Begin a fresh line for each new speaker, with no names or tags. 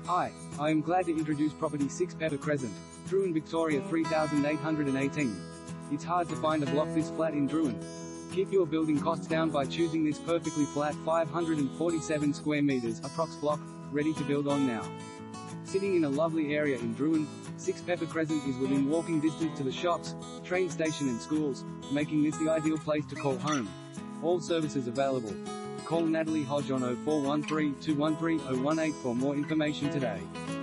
Hi, I am glad to introduce property 6 Pepper Crescent, Drouin, Victoria 3818. It's hard to find a block this flat in Drouin. Keep your building costs down by choosing this perfectly flat 547 square meters approx block, ready to build on now. Sitting in a lovely area in Drouin, 6 Pepper Crescent is within walking distance to the shops, train station and schools, making this the ideal place to call home. All services available. Call Natalie Hodge on 0413 213 018 for more information today.